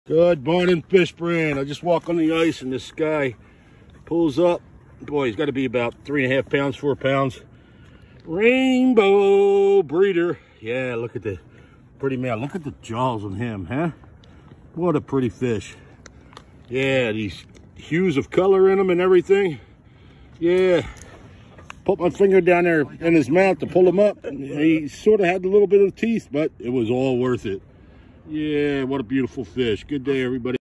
Good morning, fish brand. I just walk on the ice and this guy pulls up. Boy, he's got to be about 3.5 pounds, 4 pounds. Rainbow breeder. Yeah, look at the pretty male. Look at the jaws on him, huh? What a pretty fish. Yeah, these hues of color in them and everything. Yeah. Put my finger down there in his mouth to pull him up. And he sort of had a little bit of teeth, but it was all worth it. Yeah, what a beautiful fish. Good day, everybody.